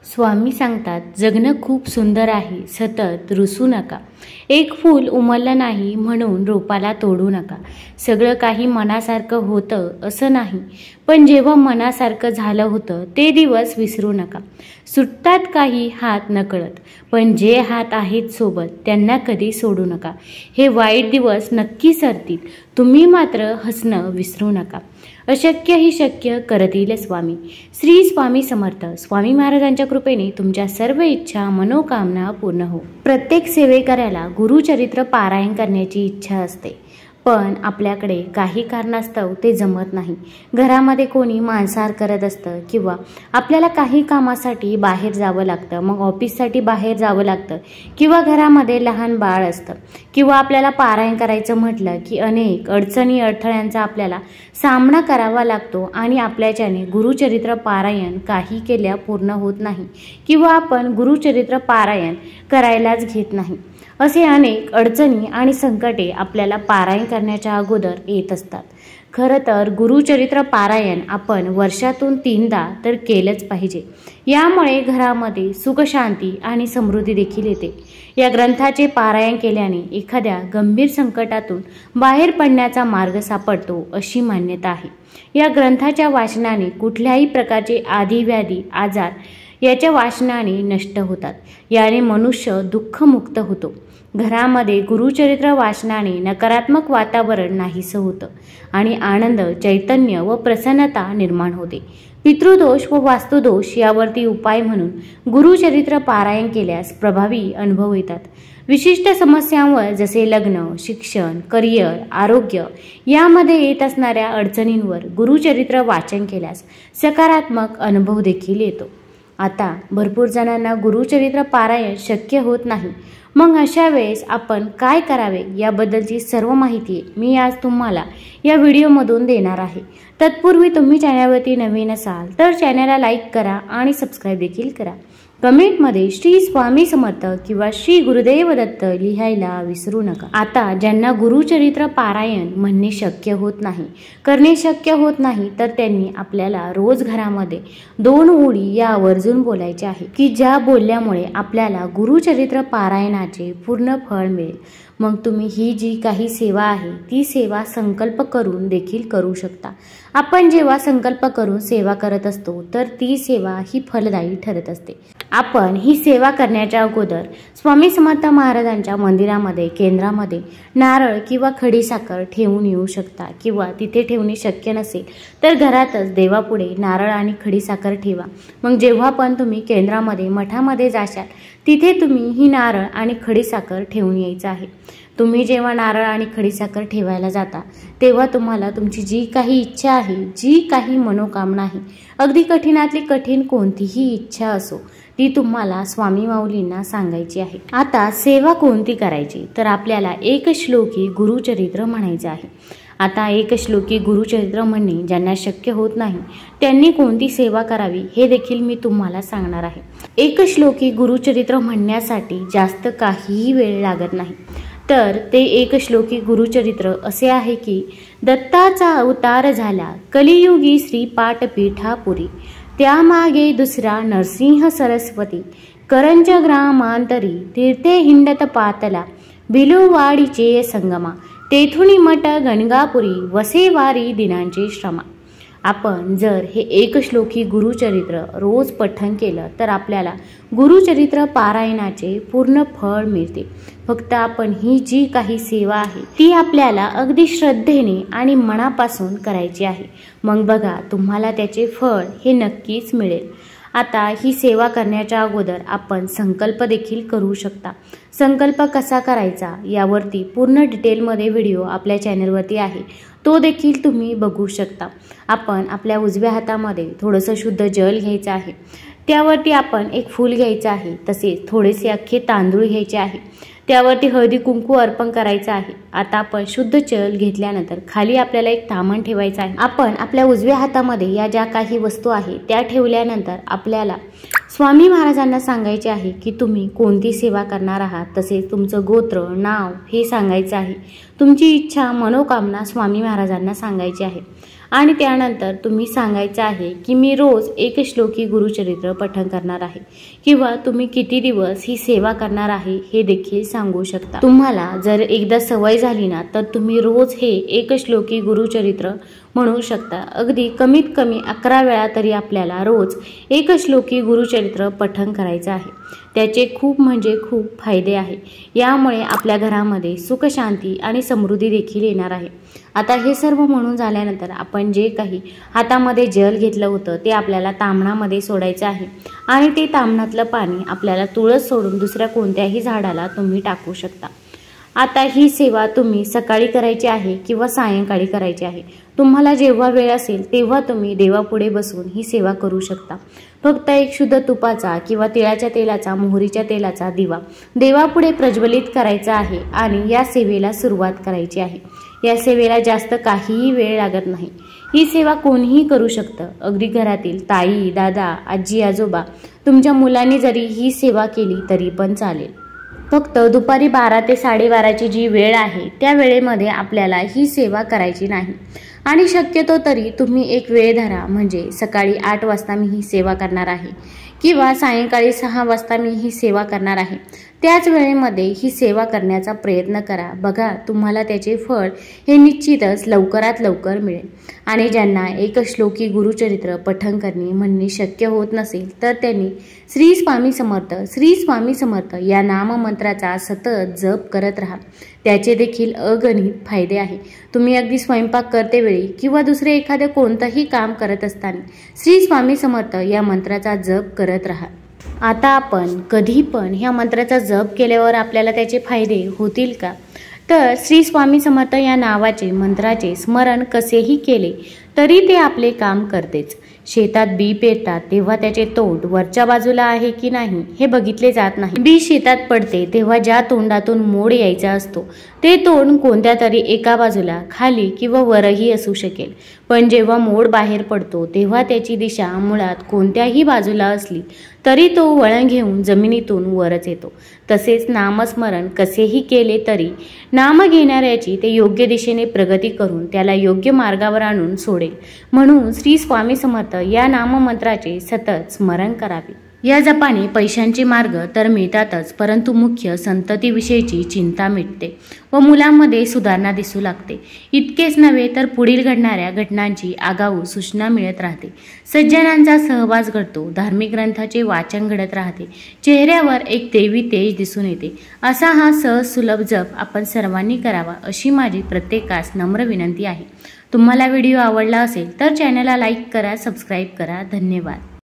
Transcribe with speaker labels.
Speaker 1: स्वामी सांगतात, जगणं खूप सुंदर आहे, सतत रुसू नका. एक फूल उमललं नाही म्हणून रोपाला तोडू नका. सगळं काही मनासारखं होतं असं नाही, पण जेव्हा मनासारखं झालं होतं ते दिवस विसरू नका. सुटतात काही हात नकळत, पण जे हात आहेत सोबत त्यांना कधी सोडू नका. हे वाईट दिवस नक्की सरतील, तुम्ही मात्र हसणं विसरू नका. अशक्य ही शक्य करतील स्वामी. श्री स्वामी समर्थ. स्वामी महाराजांच्या कृपेने तुमच्या सर्व इच्छा मनोकामना पूर्ण हो. प्रत्येक सेवेकऱ्याला गुरुचरित्र पारायण करण्याची इच्छा असते, पण आपल्याकडे काही कारणास्तव ते जमत नाही. घरामध्ये कोणी मांसाहार करत असतं किंवा आपल्याला काही कामासाठी बाहेर जावं लागतं, मग ऑफिससाठी बाहेर जावं लागतं किंवा घरामध्ये लहान बाळ असतं किंवा आपल्याला पारायण करायचं म्हटलं की अनेक अडचणी अडथळ्यांचा आपल्याला सामना करावा लागतो आणि आपल्याच्याने गुरुचरित्र पारायण काही केल्या पूर्ण होत नाही किंवा आपण गुरुचरित्र पारायण करायलाच घेत नाही. असे अनेक अडचणी आणि संकटे आपल्याला पारायण करण्याच्या अगोदर येत असतात. खरं तर गुरुचरित्र पारायण आपण वर्षातून 3दा तर केलंच पाहिजे. यामुळे घरामध्ये सुख शांती आणि समृद्धी देखील येते. या ग्रंथाचे पारायण केल्याने एखाद्या गंभीर संकटातून बाहेर पडण्याचा मार्ग सापडतो अशी मान्यता आहे. या ग्रंथाच्या वाचनाने कुठल्याही प्रकारचे आधी-व्याधी आजार याच्या वाचनाने नष्ट होतात. याने मनुष्य दुःखमुक्त होतो. घरामध्ये गुरुचरित्र वाचनाने नकारात्मक वातावरण नाहीसं होतं आणि आनंद, चैतन्य व प्रसन्नता निर्माण होते. पितृदोष व वास्तुदोष यावरती उपाय म्हणून गुरुचरित्र पारायण केल्यास प्रभावी अनुभव येतात. विशिष्ट समस्यांवर जसे लग्न, शिक्षण, करिअर, आरोग्य यामध्ये येत असणाऱ्या अडचणींवर गुरुचरित्र वाचन केल्यास सकारात्मक अनुभव देखील येतो. आता भरपूर जणांना गुरुचरित्र पारायण शक्य होत नाही, मग अशा वेळेस आपण काय करावे याबद्दलची सर्व माहिती मी आज तुम्हाला या व्हिडिओमधून देणार आहे. तत्पूर्वी तुम्ही चॅनलवरती नवीन असाल तर चॅनलला लाईक करा आणि सबस्क्राईब देखील करा. कमेंटमध्ये श्री स्वामी समर्थ किंवा श्री गुरुदेव दत्त लिहायला विसरू नका. आता ज्यांना गुरुचरित्र पारायण म्हणणे शक्य होत नाही, करणे शक्य होत नाही, तर त्यांनी आपल्याला रोज घरामध्ये 2 ओळी या आवर्जून बोलायच्या आहे की ज्या बोलल्यामुळे आपल्याला गुरुचरित्र पारायणाचे पूर्ण फळ मिळेल. मग तुम्ही ही जी काही सेवा आहे ती सेवा संकल्प करून देखील करू शकता. आपण जेव्हा संकल्प करून सेवा करत असतो तर ती सेवा ही फलदायी ठरत असते. आपण ही सेवा करण्याच्या अगोदर स्वामी समर्थ महाराजांच्या मंदिरामध्ये, केंद्रामध्ये नारळ किंवा खडीसाखर ठेवून येऊ शकता किंवा तिथे ठेवणे शक्य नसेल तर घरातच देवापुढे नारळ आणि खडीसाखर ठेवा. मग जेव्हा पण तुम्ही केंद्रामध्ये, मठामध्ये जाशाल तिथे तुम्ही ही नारळ आणि खडीसाखर ठेवून यायचं आहे. तुम्ही जेव्हा नारळ आणि खडीसाखर ठेवायला जाता तेव्हा तुम्हाला तुमची जी काही इच्छा आहे, जी काही मनोकामना आहे, अगदी कठीणातली कठीण कोणतीही इच्छा असो ती तुम्हाला स्वामी माऊलींना सांगायची आहे. आता सेवा कोणती करायची तर आपल्याला एक श्लोकी गुरुचरित्र म्हणायचं आहे. आता एक श्लोकी गुरुचरित्र म्हणणे ज्यांना शक्य होत नाही त्यांनी कोणती सेवा करावी हे देखील मी तुम्हाला सांगणार आहे. एक श्लोकी गुरुचरित्र म्हणण्यासाठी जास्त काहीही वेळ लागत नाही. तर ते एक श्लोकी गुरुचरित्र असे आहे की दत्ताचा अवतार झाला कलियुगी श्री पाठपीठापुरी, त्यामागे दुसरा नरसिंह सरस्वती, करंज ग्रामांतरी तीर्थे हिंडत पातला, भिलुवाडीचे संगमा, तेथुनी मठ गणगापुरी, वसेवारी दिनांचे श्रमा. आपण जर हे एक श्लोकी गुरुचरित्र रोज पठण केलं तर आपल्याला गुरुचरित्र पारायणाचे पूर्ण फळ मिळते. फक्त आपण ही जी काही सेवा आहे ती आपल्याला अगदी श्रद्धेने आणि मनापासून करायची आहे. मग बघा तुम्हाला त्याचे फळ हे नक्कीच मिळेल. आता ही सेवा करण्याच्या अगोदर आपण संकल्प देखील करू शकता. संकल्प कसा करायचा यावरती पूर्ण डिटेलमध्ये व्हिडिओ आपल्या चॅनलवरती आहे, तो देखील तुम्ही बघू शकता. आपण आपल्या उजव्या हातामध्ये थोडंसं शुद्ध जल घ्यायचं आहे, त्यावरती आपण एक फूल घ्यायचं आहे, तसेच थोडेसे अख्खे तांदूळ घ्यायचे आहे, त्यावरती हळदी कुंकू अर्पण करायचं आहे. आता आपण शुद्ध जल घेतल्यानंतर खाली आपल्याला एक तामण ठेवायचं आहे. आपण आपल्या उजव्या हातामध्ये या ज्या काही वस्तू आहेत त्या ठेवल्यानंतर आपल्याला स्वामी महाराजांना सांगायचे आहे की तुम्ही कोणती सेवा करणार आहात, तसेच तुमचं गोत्र, नाव हे सांगायचं आहे. तुमची इच्छा, मनोकामना स्वामी महाराजांना सांगायची आहे. आणि त्यानंतर तुम्ही सांगायचं आहे की मी रोज एक श्लोकी गुरुचरित्र पठण करणार आहे किंवा तुम्ही किती दिवस ही सेवा करणार आहे हे देखील सांगू शकता। तुम्हाला जर एकदा सवय झाली ना तर तुम्ही रोज हे एक श्लोकी गुरुचरित्र म्हणू शकता। अगदी कमीत कमी 11 वेळा तरी आपल्याला रोज एक श्लोकी गुरुचरित्र पठण करायचं आहे। त्याचे खूप म्हणजे खूप फायदे आहे। यामुळे आपल्या घरामध्ये सुख शांती आणि समृद्धी देखील येणार आहे। आता हे सर्व म्हणून झाल्यानंतर आपण जे काही हातामध्ये जल घेतलं होतं ते आपल्याला ताम्हणामध्ये सोडायचं आहे आणि ते ताम्हणातलं पाणी आपल्याला तुळस सोडून दुसऱ्या कोणत्याही झाडाला तुम्ही टाकू शकता। आता ही सेवा तुम्ही सकाळी करायची आहे किंवा सायंकाळी करायची आहे। तुम्हाला जेव्हा वेळ असेल तेव्हा तुम्ही देवापुढे बसून ही सेवा करू शकता। फक्त एक शुद्ध तुपाचा किंवा तिळाच्या तेलाचा, मोहरीच्या तेलाचा दिवा देवापुढे प्रज्वलित करायचा आहे आणि या सेवेला सुरुवात करायची आहे। या सेवेला जास्त काहीही वेळ लागत नाही। ही सेवा कोणीही करू शकतं। अगदी घरातील ताई, दादा, आजी, आजोबा, तुमच्या मुलांनी जरी ही सेवा केली तरी पण चालेल। फक्त दुपारी 12 ते 12:30ची जी वेळ आहे त्या वेळेमध्ये आपल्याला ही सेवा करायची नाही आणि शक्यतो तरी तुम्ही एक वेळ धरा, म्हणजे सकाळी 8 वाजता मी ही सेवा करणार आहे किंवा सायंकाळी 6 वाजता मी ही सेवा करणार आहे। त्याच वेळेमध्ये ही सेवा करण्याचा प्रयत्न करा। बघा तुम्हाला त्याचे फळ हे निश्चितच लवकरात लवकर मिळेल। आणि ज्यांना एक श्लोकी गुरुचरित्र पठण करणे म्हणणे शक्य होत नसेल तर त्यांनी श्री स्वामी समर्थ या नाममंत्राचा सतत जप करत राहा। त्याचे देखील अगणित फायदे आहे। तुम्ही अगदी स्वयंपाक करते वेळी किंवा दुसरे एखादे कोणतेही काम करत असताना श्री स्वामी समर्थ या मंत्राचा जप करत राहा। आता आपण कधी पण ह्या मंत्राचा जप केल्यावर आपल्याला त्याचे फायदे होतील का? तर श्री स्वामी समर्थ या नावाचे मंत्राचे स्मरण कसेही केले तरी ते आपले काम करतेच। शेतात बी पेरतात तेव्हा त्याचे तोंड वरच्या बाजूला आहे की नाही हे बघितले जात नाही। बी शेतात पडते तेव्हा ज्या तोंडातून मोड यायचा असतो ते तोंड कोणत्या तरी एका बाजूला खाली किंवा वरही असू शकेल, पण जेव्हा मोड बाहेर पडतो तेव्हा त्याची दिशा मुळात कोणत्याही बाजूला असली तरी तो वळण घेऊन जमिनीतून वरच येतो। तसेच नामस्मरण कसेही केले तरी नाम घेणाऱ्याची ते योग्य दिशेने प्रगती करून त्याला योग्य मार्गावर आणून सोडेल। म्हणून श्री स्वामी समर्थ या नाममंत्राचे सतत स्मरण करावे। या जपाने पैशांचे मार्ग तर मिळतातच, परंतु मुख्य संततीविषयीची चिंता मिटते व मुलांमध्ये सुधारणा दिसू लागते। इतकेच नव्हे तर पुढील घडणाऱ्या घटनांची आगाऊ सूचना मिळत राहते। सज्जनांचा सहवास घडतो, धार्मिक ग्रंथाचे वाचन घडत राहते, चेहऱ्यावर एक देवी तेज दिसून येते। असा हा सहज सुलभ जप आपण सर्वांनी करावा अशी माझी प्रत्येकास नम्र विनंती आहे। तुम्हाला व्हिडिओ आवडला असेल तर चॅनलला लाईक करा, सबस्क्राईब करा। धन्यवाद।